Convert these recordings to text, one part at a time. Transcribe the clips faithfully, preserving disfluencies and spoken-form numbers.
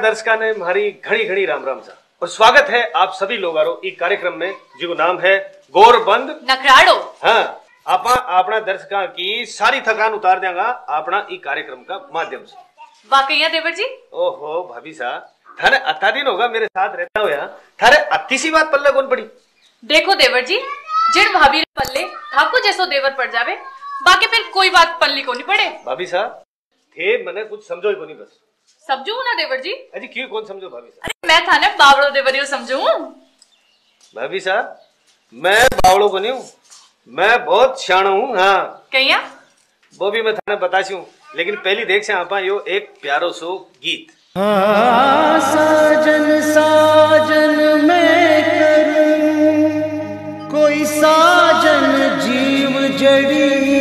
दर्शका ने हमारी घड़ी घड़ी राम राम सा और स्वागत है आप सभी लोगारो ई कार्यक्रम में जिको नाम है गोरबंद नखराड़ो। हाँ, आपा अपना दर्शका की सारी थकान उतार देगा अपना ई कार्यक्रम का माध्यम से। वाकई देवर जी। ओहो भाभी सा थारे अत्ता दिन होगा मेरे साथ रहता हो यहाँ, थारे अत्ती सी बात पल्ले कौन पड़ी। देखो देवर जी, जिन भाभी पल्ले ठाकुर जैसो देवर पड़ जावे बाकी फिर कोई बात पल्ली को नहीं पड़े। भाभी सा थे मने कुछ समझो ही को नहीं, बस समझू ना देवर जी। अजी क्यों कौन समझो भाभी सा। अरे मैं थाने बावड़ो देवरियो समझू। भाभी सा मैं बावड़ो को नहीं हूँ, मैं बहुत सियाणो हूँ। हाँ कहिया वो भी मैं थाने बतासी हूँ, लेकिन पहली देख से आपा यो एक प्यारो सो गीत। हाँ, साजन साजन मैं करूं कोई साजन जीव जड़ी,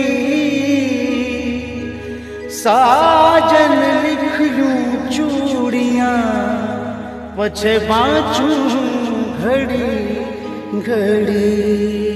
साजन लिख लूं चूड़ियां पछे बाँचूं घड़ी घड़ी।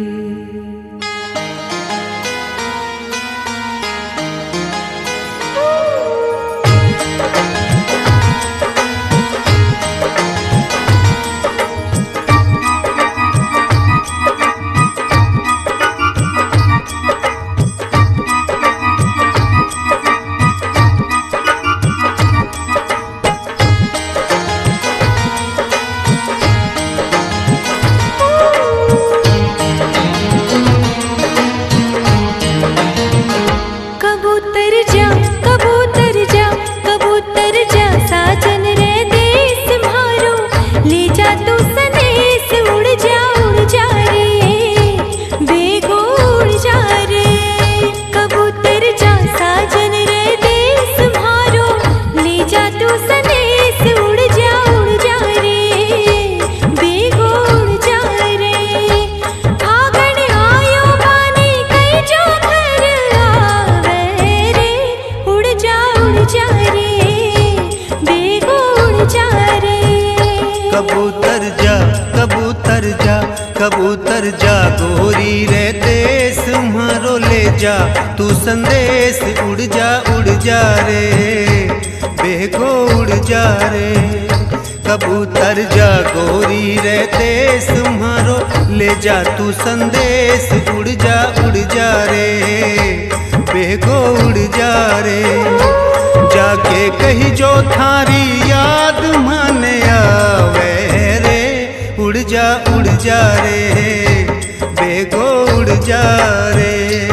कबूतर जा कबूतर जा कबूतर जा गोरी रे देश म्हारो ले जा, तू संदेश उड़ जा उड़ जा रे बेगो उड़ जा रे। कबूतर जा गोरी रे देश म्हारो ले जा, तू संदेश उड़ जा उड़ जा रे बेगो उड़ जा रे। जाके कही जो थारी याद माने आवे रे, उड़ जा उड़ जा रे बेगो उड़ जा रे।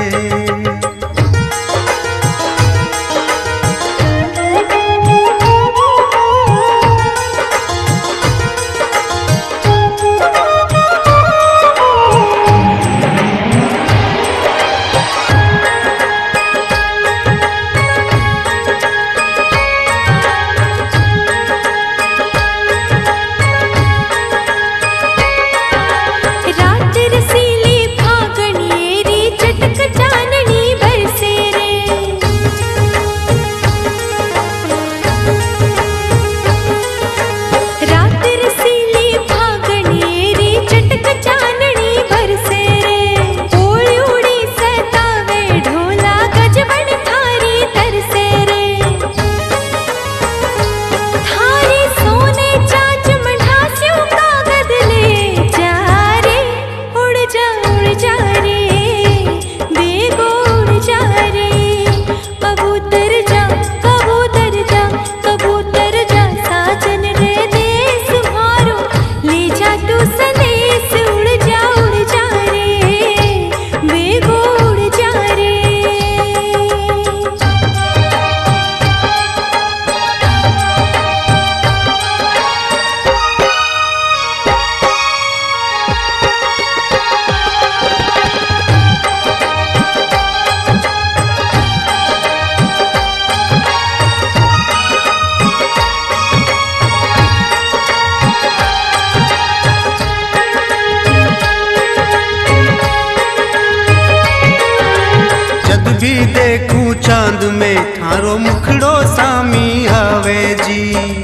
भी देखूं चांद में थारो मुखड़ो सामी आवे जी।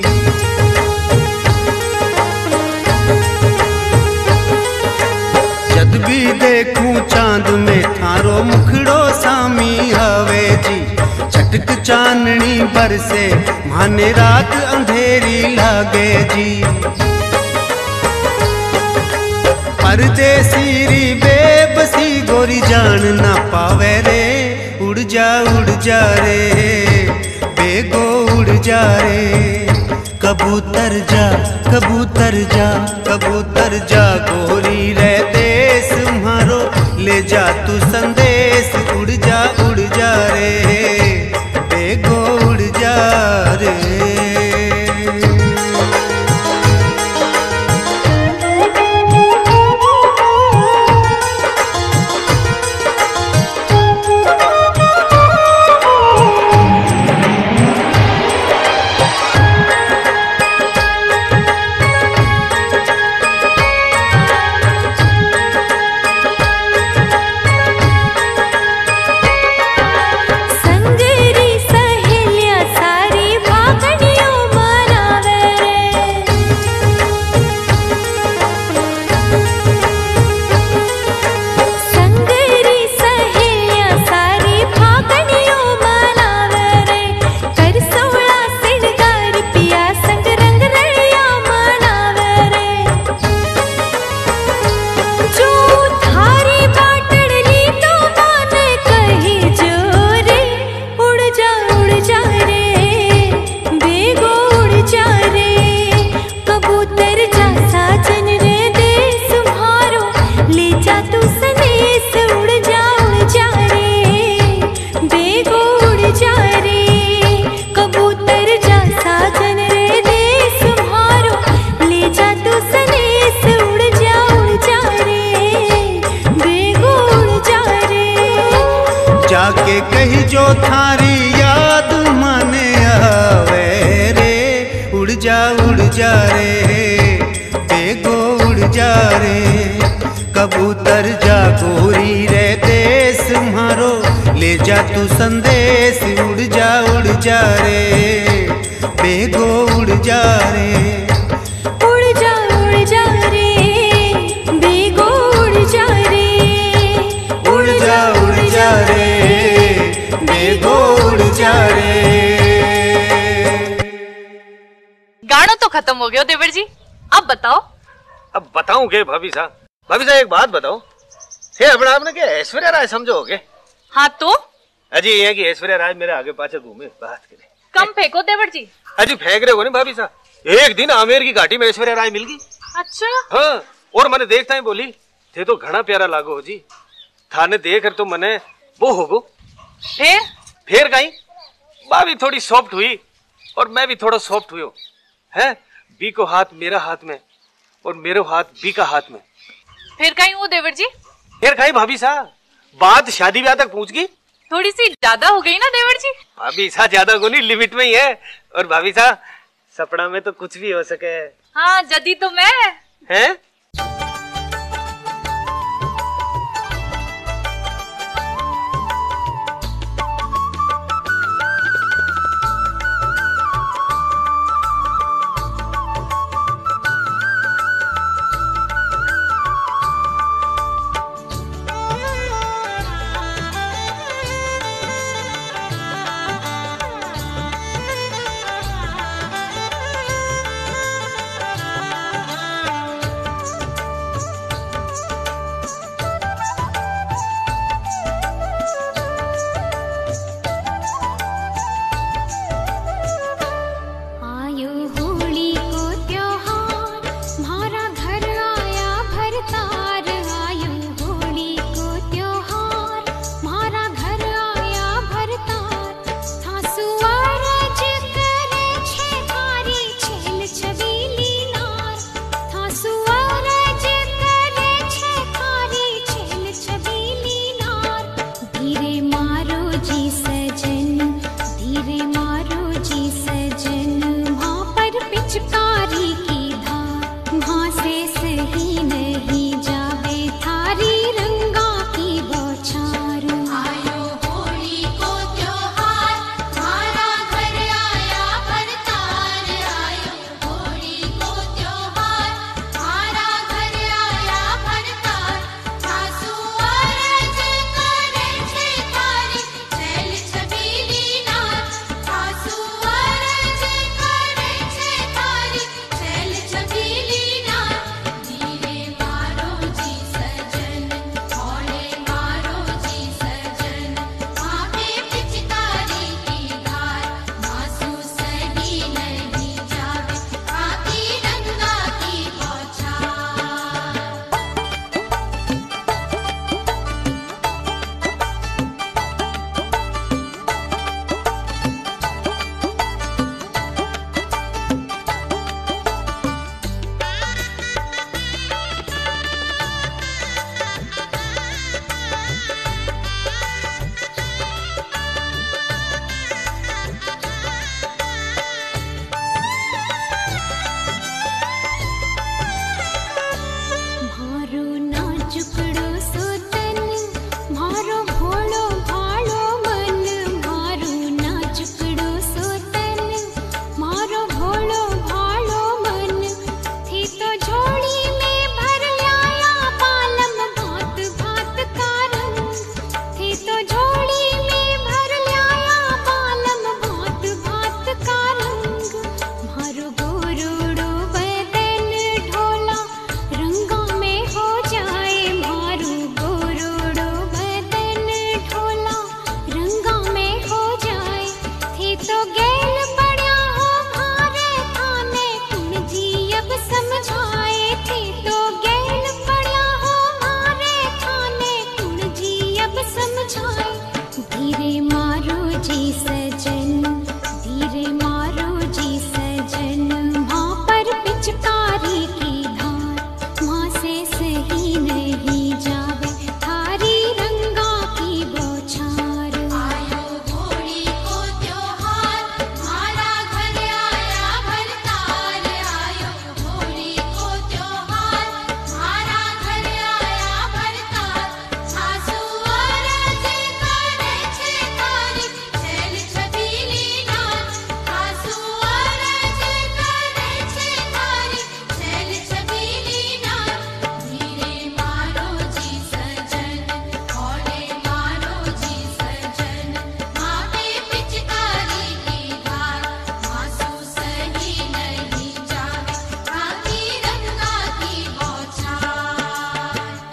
जद भी देखूं चांद में थारो मुखड़ो सामी आवे जी। छटक चांदनी बरसे माने रात अंधेरी लागे जी। परदेसी री बेबसी गोरी जान ना पावे रे, उड़ जा उड़ जा रे बेगो उड़ जा रे। कबूतर जा कबूतर जा कबूतर जा गोरी रे देश मारो ले जा तू संदेश, उड़ जा उड़ जा रे बेगो उड़ जा रे। जाके कही जो थारी याद माने आवे रे, उड़ जा उड़ जा रे बेगो उड़ जा रे। कबूतर जा गोरी रे देश मारो ले जा तू संदेश, उड़ जा उड़ जा रे बेगो उड़ जा रे। उड़ जा उड़ जा रे बेगो उड़ जा रे, उड़ जा उड़ जा रे बेगो उड़ जा रे। गाना तो खत्म हो गया देवर जी, अब बताओ। अब बताऊं के भाभी साहब? भाभी साहब एक बात बताओ, हे अपना आपने क्या ऐश्वर्या राय समझोगे? हाँ तो अजी ये कि ऐश्वर्या राय मेरे आगे पाछे घूमे बात करे। कम फेंको देवर जी। अजी फेंक रहे हो ना भाभी साहब, एक दिन आमेर की घाटी में ऐश्वर्या राय मिल गई। अच्छा हाँ, और मैंने देखता ही बोली थे तो घना प्यारा लागो हो जी, थाने देख कर तो मने वो होगो। फिर फिर कहीं भाभी थोड़ी सॉफ्ट हुई और मैं भी थोड़ा सॉफ्ट हुई है। बी को हाथ मेरा हाथ में और मेरे हाथ बी का हाथ में। फिर कहीं वो देवर जी? फिर कहीं भाभी साहब बात शादी ब्याह तक पहुंच गई। थोड़ी सी ज्यादा हो गई ना देवर जी? भाभी साहब ज्यादा को नहीं, लिमिट में ही है। और भाभी साहब सपना में तो कुछ भी हो सके। हाँ जदी तो मैं हैं? जी सजन, धीरे मारो जी सजन, माँ पर पिचकारी की धार, माँ से सही नहीं जावे थारी रंगा की बौछार। आयो होली को त्योहार, मारा घर आया भरतार, आयो होली को त्योहार, मारा घर आया भरतार, सासू अरज करे छे तारी, छेल छबीली नाच, सासू अरज करे छे तारी, छेल छबीली नाच। धीरे मारो जी सजन, ओले मारो जी सजन, माँ पे पिचकारी की धार, आंसू सही नहीं जावे काकी रंगा की बौछार।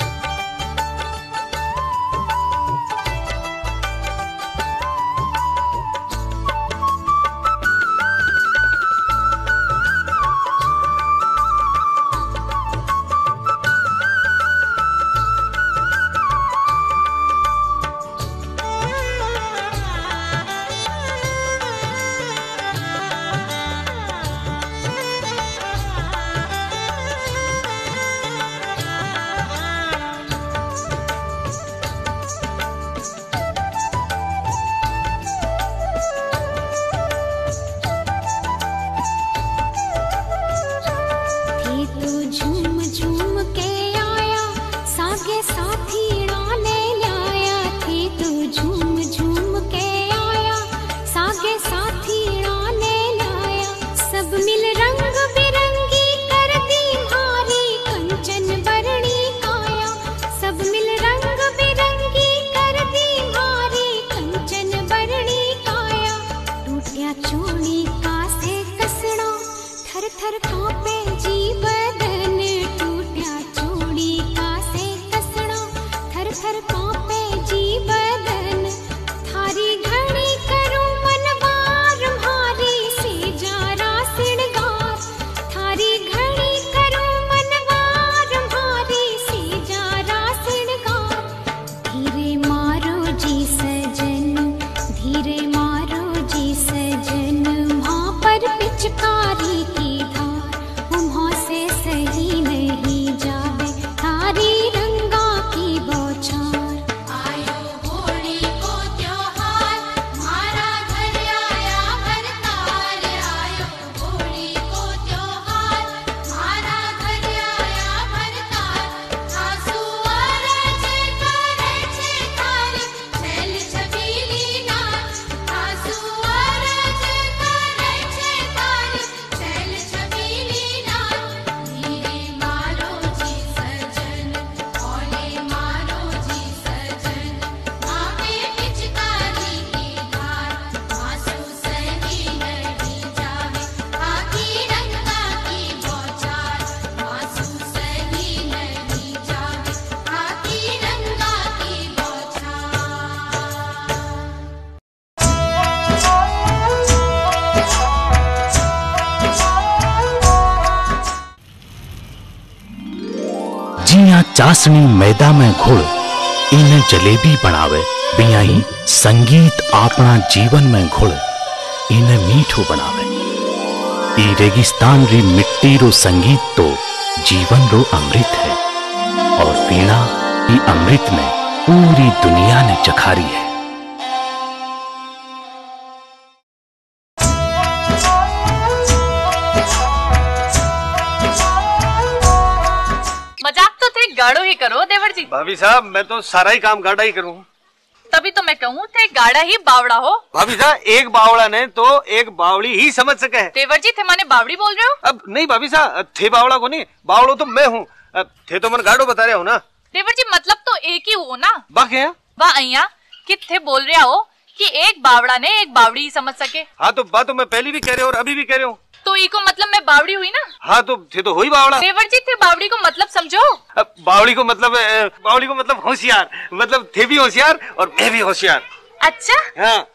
थे तो झूम झूम के आया, सागे साथी ले ल्याया, थे तो झूम झूम के आया, सागे साथी ले ल्याया, सब मिल रंग बिरंगी कर दी भारी कंचन बरणी काया, सब मिल रंग बिरंगी कर दी भारी कंचन बरणी काया। टूटिया चूड़ी का से कसना, थर थर कांपे जी बदन, टूटिया चूड़ी का से कसना, थर थर कांपे जी बदन, थारी घड़ी करूं मनवार, भारी से जारा सिड़गार, थारी घड़ी करूं मनवार, भारी से जारा सिड़गार। धीरे मारो जी सजन, धीरे मारो जी सजन, माँ पर पिचकारी की धार, उम्हा से सही नहीं जावे थारी रंगा की बौछार। आयो होली को त्योहार, मारा घर आया भरतार, आयो होली को त्योहार, मारा घर आया भरतार, सासू अरज करे छे तारी, छेल छबीली नाच, सासू अरज करे छे तारी, छेल छबीली नाच। धीरे मारो जी सजन, ओले मारो जी सजन, माँ पे पिचकारी की धार, आंसू सही नहीं जावे काकी रंगा की बौछार, आंसू सही नहीं जावे काकी रंगा की बौछार। जिया चासनी मैदा में घुड़, इन जलेबी बनावे, बिया ही संगीत अपना जीवन में घुड़, इन मीठो बनावे। ई रेगिस्तान री मिट्टी रो संगीत तो जीवन रो अमृत है, और वीणा ई अमृत में पूरी दुनिया ने चखारी है। मजाक तो थे गाढ़ो ही करो देवर जी। भाभी साहब मैं तो सारा ही काम गाड़ा ही करूँ। तभी तो मैं कहूँ थे गाड़ा ही बावड़ा हो। भाभी साहब एक बावड़ा ने तो एक बावड़ी ही समझ सके है। देवर जी थे माने बावड़ी बोल रहे हो? अब नहीं भाभी साहब, थे बावड़ा को नहीं, बावड़ो तो मैं हूँ, थे तो मन गाड़ो बता रहे हो ना। देवर जी मतलब तो एक ही हो ना। बाकी है वाह अइया कि थे बोल रहे हो कि एक बावड़ा ने एक बावड़ी ही समझ सके। हाँ तो बात तो मैं पहले भी कह रहे हो और अभी भी कह रहे हो। तो ई को मतलब मैं बावड़ी हुई ना। हाँ तो थे तो हुई बावड़ा। देवर जी थे बावड़ी को मतलब समझो। अब बावड़ी को मतलब बावड़ी को मतलब होशियार, मतलब थे भी होशियार और मैं भी होशियार। अच्छा हाँ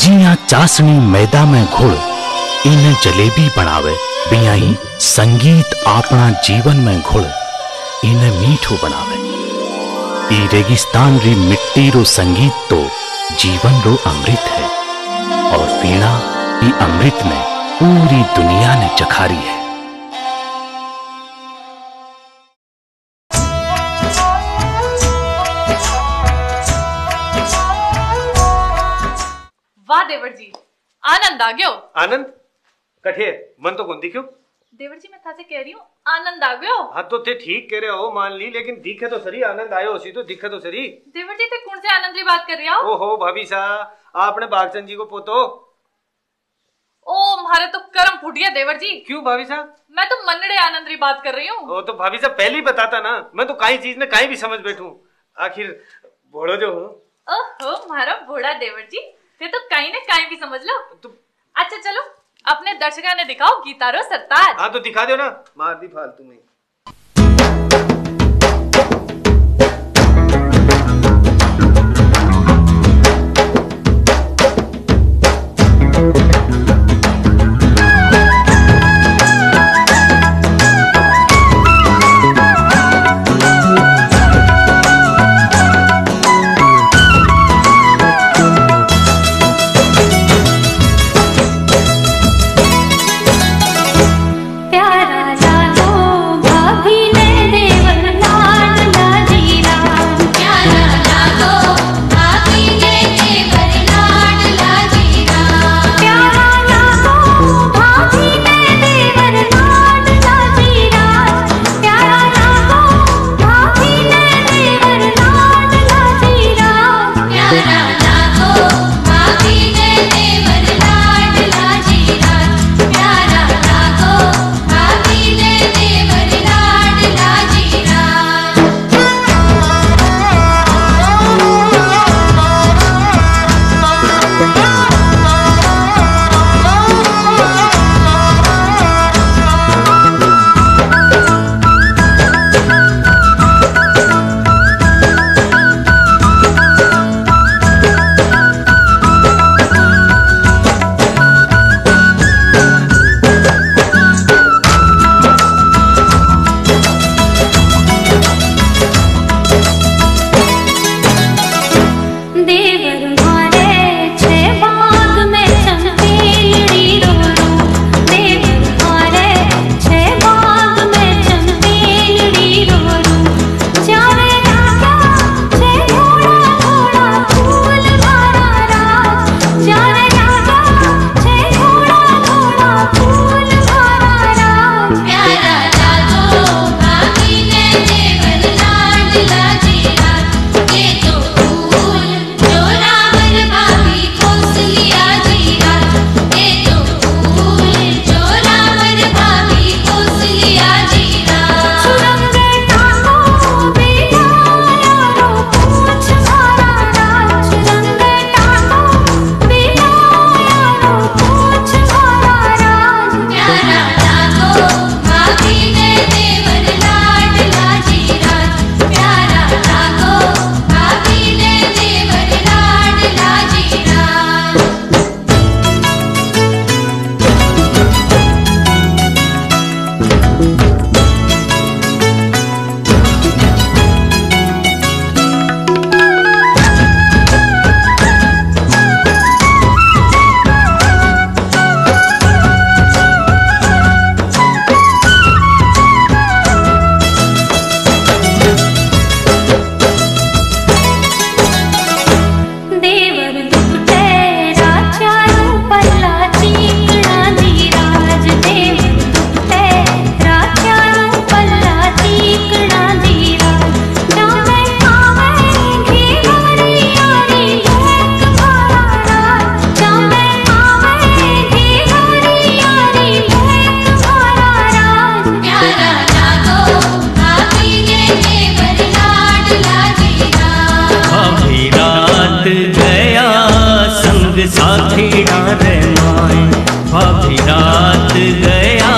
जिया चासनी मैदा में घुल इन जलेबी बनावे, बिया ही संगीत अपना जीवन में घुल इन मीठो बनावे। ई रेगिस्तान री मिट्टी रो संगीत तो जीवन रो अमृत है, और वीणा ई अमृत में पूरी दुनिया ने चखारी है। वाह देवर जी, आनंद आ गयो। आनंद कठे मन तो कौन दिखो? देवर जी मैं था से कह रही हूँ आनंद आ गयो। हाँ तो थे ठीक कह रहे हो, मान ली, लेकिन दिखे तो सरी आनंद आयो उसी तो दिखे तो सरी। देवर जी थे कौन से आनंद री बात कर रही हो? ओहो भाभी सा, आपने बागचंद जी को पोतो। ओ मारे तो कर्म फूट गया देवर जी। क्यों भाभी सा? मैं तो मनड़े आनंद री बात कर रही हूँ। ओ तो भाभी सा पहले ही बताता ना, मैं तो काई चीज ने काई भी समझ बैठूं। आखिर भोड़ो जो हूँ। ओहो मारा भोड़ा देवर जी, थे तो कहीं ने कहीं भी समझ लो। तो अच्छा चलो अपने दर्शकों ने दिखाओ गीतारो सरताज। हाँ तो दिखा दो ना, मार दी फालतू में। साथी डारे माए भाभी रात गया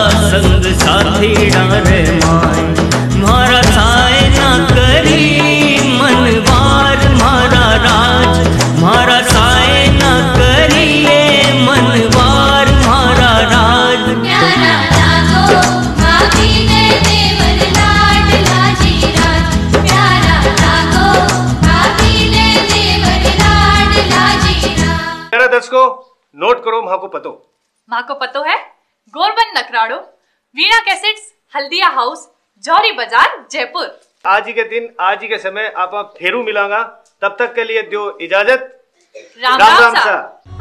संग साथी डारे माए मारा साए ना करी मनवार मारा राज मारा साए ना करी एड्रेस को नोट करो, माँ को पतो। माँ को पतो है गोरबन नकराड़ो, वीणा कैसेट्स, हल्दिया हाउस, जौहरी बाजार, जयपुर। आज ही के दिन, आज ही के समय आप फेरू मिलांगा। तब तक के लिए दो इजाजत। राम राम, राम सा।